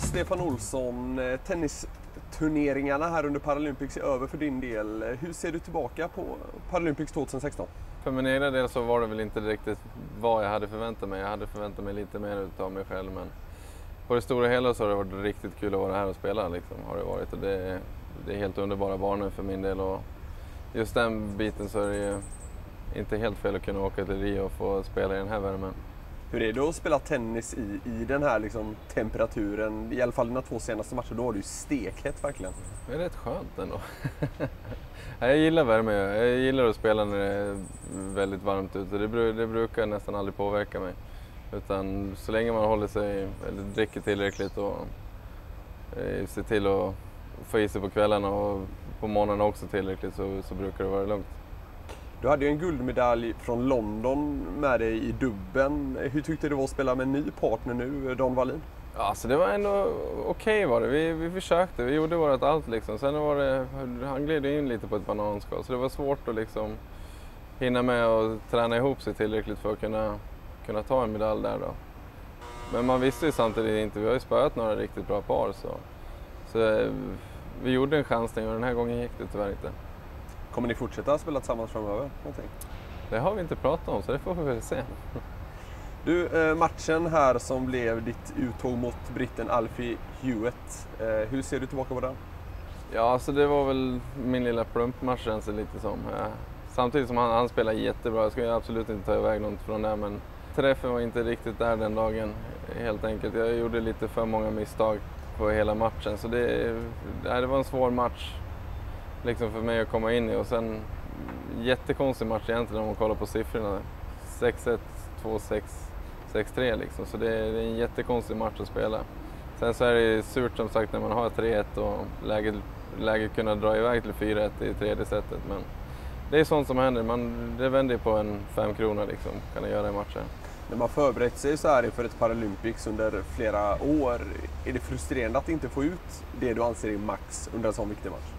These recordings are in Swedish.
Stefan Olsson, tennisturneringarna här under Paralympics är över för din del. Hur ser du tillbaka på Paralympics 2016? För min egen del så var det väl inte riktigt vad jag hade förväntat mig. Jag hade förväntat mig lite mer av mig själv, men på det stora hela så har det varit riktigt kul att vara här och spela liksom, har det varit. Och det är helt underbara banor för min del, och just den biten så är det ju inte helt fel att kunna åka till Rio och få spela i den här värmen. Hur är det att spela tennis i den här liksom temperaturen? I alla fall dina 2 senaste matcher, då var det ju stekhett verkligen. Det är rätt skönt ändå. Jag gillar värme. Jag gillar att spela när det är väldigt varmt ute. Det brukar nästan aldrig påverka mig. Utan så länge man håller sig, eller dricker tillräckligt och ser till att få i sig på kvällarna och på morgonen också tillräckligt, så brukar det vara lugnt. Du hade ju en guldmedalj från London med dig i dubben. Hur tyckte du var att spela med en ny partner nu, Don Wallin? Ja, så det var ändå okej var det. Vi försökte, vi gjorde vårt allt liksom. Sen var det, han gled in lite på ett bananskal, så det var svårt att liksom hinna med och träna ihop sig tillräckligt för att kunna ta en medalj där då. Men man visste ju samtidigt inte, vi har ju spöat några riktigt bra par, så vi gjorde en chansning och den här gången gick det tyvärr inte. Kommer ni fortsätta spela tillsammans framöver? Det har vi inte pratat om, så det får vi väl se. Du, matchen här som blev ditt uttåg mot britten Alfie Hewitt. Hur ser du tillbaka på den? Ja, alltså det var väl min lilla plumpmatch, känns det lite som. Samtidigt som han spelar jättebra, jag ska absolut inte ta iväg något från det, men träffen var inte riktigt där den dagen, helt enkelt. Jag gjorde lite för många misstag på hela matchen, så det var en svår match liksom för mig att komma in i, och sen jättekonstig match egentligen om man kollar på siffrorna. 6-1, 2-6, 6-3 liksom, så det är en jättekonstig match att spela. Sen så är det surt som sagt när man har 3-1 och läget kunna dra iväg till 4-1 i tredje setet, men det är sånt som händer. Det vänder på en 5 kronor liksom, kan det göra i matchen. När man förberett sig så här inför ett Paralympics under flera år, är det frustrerande att inte få ut det du anser är max under en sån viktig match?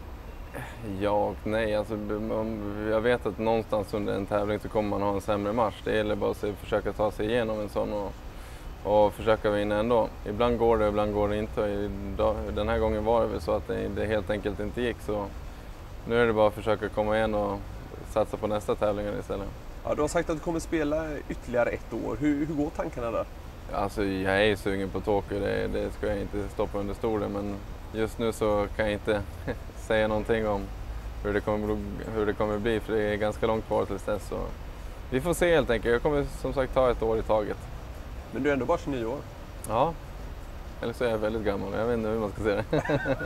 Ja och nej, alltså, jag vet att någonstans under en tävling så kommer man ha en sämre match. Det gäller bara att försöka ta sig igenom en sån och försöka vinna ändå. Ibland går det, ibland går det inte. Den här gången var det väl så att det helt enkelt inte gick, så nu är det bara att försöka komma igen och satsa på nästa tävling istället. Ja, du har sagt att du kommer spela ytterligare 1 år. Hur går tankarna där? Alltså, jag är sugen på Tokyo, det ska jag inte stoppa under stolen, men just nu så kan jag inte säga någonting om hur det kommer bli, för det är ganska långt kvar tills dess. Så vi får se helt enkelt. Jag kommer som sagt ta 1 år i taget. Men du är ändå bara 29 år? Ja, eller så är jag väldigt gammal. Jag vet inte hur man ska säga det.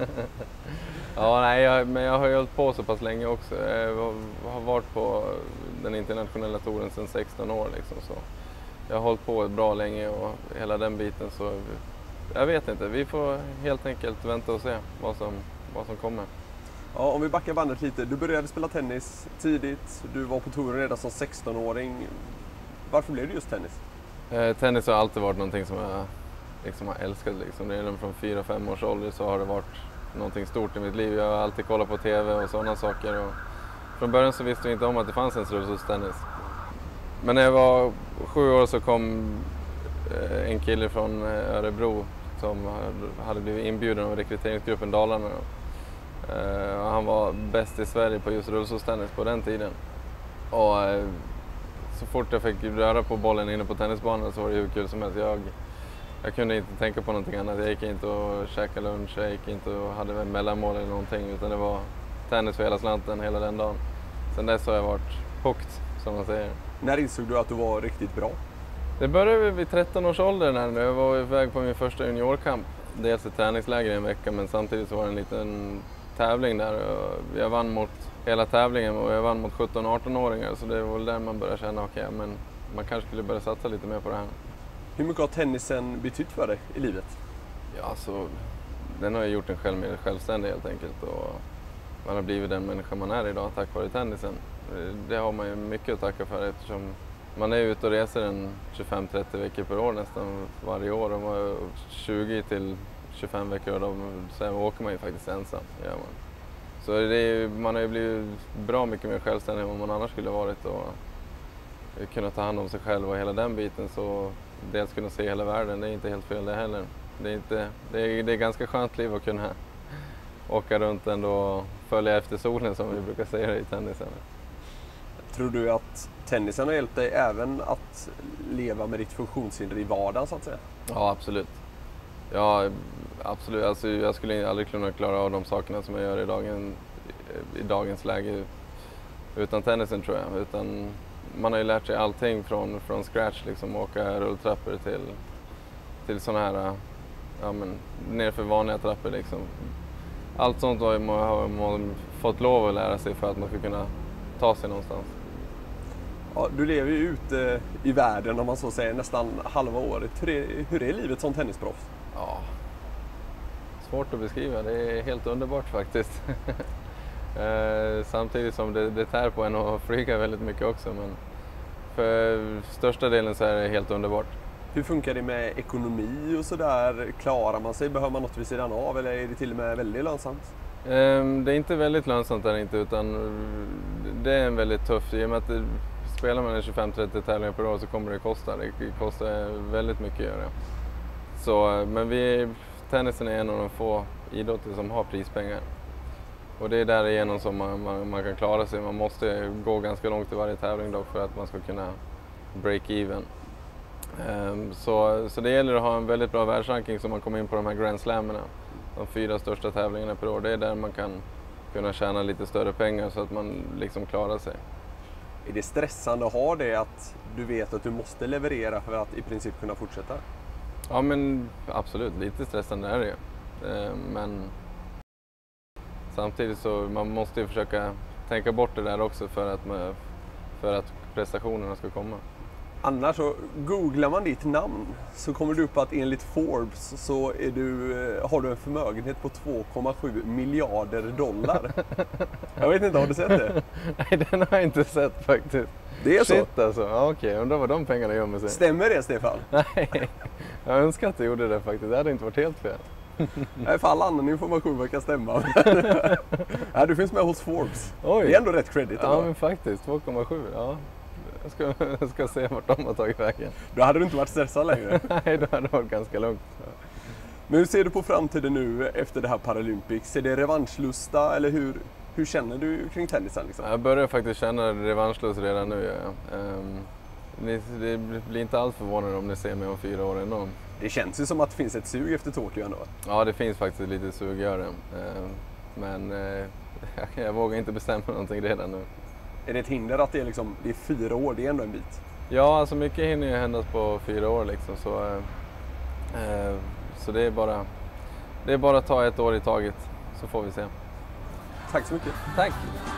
Ja, nej, men jag har ju hållit på så pass länge också. Jag har varit på den internationella touren sedan 16 år liksom, så jag har hållit på bra länge och hela den biten, så jag vet inte. Vi får helt enkelt vänta och se vad som kommer. Ja, om vi backar bandet lite. Du började spela tennis tidigt. Du var på touren redan som 16-åring. Varför blev det just tennis? Tennis har alltid varit någonting som jag liksom har älskat. Liksom. Redan från 4-5 års ålder så har det varit någonting stort i mitt liv. Jag har alltid kollat på tv och sådana saker. Och från början så visste jag inte om att det fanns en rullstolstennis. Men när jag var 7 år så kom en kille från Örebro som hade blivit inbjuden av rekryteringsgruppen Dalarna. Och han var bäst i Sverige på just rullstolstennis på den tiden. Och så fort jag fick röra på bollen inne på tennisbanan så var det hur kul som helst. Jag kunde inte tänka på någonting annat. Jag gick inte och käkade lunch, jag gick inte och hade en mellanmål eller någonting, utan det var tennis för hela slanten hela den dagen. Sen dess har jag varit hooked, som man säger. När insåg du att du var riktigt bra? Det började vid 13 års ålder när jag var iväg på min första juniorkamp. Dels ett träningsläger i en vecka, men samtidigt så var det en liten tävling där. Jag vann mot hela tävlingen och jag vann mot 17-18-åringar, så det var väl där man började känna okej, men man kanske skulle börja satsa lite mer på det här. Hur mycket har tennisen betytt för dig i livet? Ja, så den har ju gjort en själv mer självständig helt enkelt, och man har blivit den människa man är idag tack vare tennisen. Det har man ju mycket att tacka för, eftersom man är ute och reser en 25-30 veckor per år nästan varje år, och man är 20 till 25 veckor och sen åker man ju faktiskt ensam. Ja, så man har ju blivit bra mycket mer självständig än vad man annars skulle ha varit, och kunna ta hand om sig själv och hela den biten, så dels kunna se hela världen, det är inte helt fel det heller. Det är ganska skönt liv att kunna åka runt ändå och följa efter solen som vi brukar säga i tennisen. Tror du att tennisen har hjälpt dig även att leva med ditt funktionshinder i vardagen så att säga? Ja, absolut. Ja, absolut. Alltså, jag skulle aldrig kunna klara av de sakerna som jag gör i dagens läge utan tennisen, tror jag. Utan man har ju lärt sig allting från scratch, liksom, åka rulltrappor till sådana här, nerför vanliga trappor. Liksom. Allt sånt har man fått lov att lära sig för att man ska kunna ta sig någonstans. Ja, du lever ju ute i världen, om man så säger, nästan halva året. Hur är livet som tennisproffs? Ja, svårt att beskriva. Det är helt underbart faktiskt. Samtidigt som det tär på en att flyga väldigt mycket också. Men för största delen så är det helt underbart. Hur funkar det med ekonomi och sådär? Klarar man sig? Behöver man något vid sidan av? Eller är det till och med väldigt lönsamt? Det är inte väldigt lönsamt där inte, utan det är en väldigt tuff. I och med att spelar man 25-30 tävlingar per år så kommer det kosta. Det kostar väldigt mycket att göra. Så, men tennisen är en av de få idrotter som har prispengar. Och det är därigenom som man kan klara sig. Man måste gå ganska långt i varje tävling då för att man ska kunna break even. Så det gäller att ha en väldigt bra världsranking som man kommer in på de här Grand Slammerna. De 4 största tävlingarna per år. Det är där man kan kunna tjäna lite större pengar så att man liksom klarar sig. Är det stressande att ha det, att du vet att du måste leverera för att i princip kunna fortsätta? Ja, men absolut. Lite stressande är det ju. Men samtidigt så man måste ju försöka tänka bort det där också för att prestationerna ska komma. Annars så googlar man ditt namn så kommer du upp att enligt Forbes så har du en förmögenhet på 2,7 miljarder dollar. Jag vet inte, har du sett det? Nej, den har jag inte sett faktiskt. Det är så? Shit alltså, ja, okej. Undrar vad de pengarna gör med sig. Stämmer det, Stefan? Nej, jag önskar att jag gjorde det faktiskt. Det hade inte varit helt fel. Nej, för all annan information verkar stämma. Ja, du finns med hos Forbes. Oj. Det är ändå rätt credit. Ja, men faktiskt. 2,7. Ja. Jag ska se vart de har tagit vägen. Då hade du inte varit stressad längre. Nej, då hade det varit ganska lugnt. Ja. Men hur ser du på framtiden nu efter det här Paralympics? Är det revanschlusta eller hur känner du kring tennisen? Liksom? Jag börjar faktiskt känna revanschlust redan nu. Ja. Det blir inte alls förvånande om ni ser mig om 4 år ändå. Det känns ju som att det finns ett sug efter Tokyo ändå. Ja, det finns faktiskt lite sug, gör det. Men jag vågar inte bestämma någonting redan nu. Är det ett hinder att det är 4 år? Det är ändå en bit. Ja, alltså mycket hinner ju hända på 4 år liksom. Så det är bara att ta ett år i taget, så får vi se. Tack så mycket. Tack!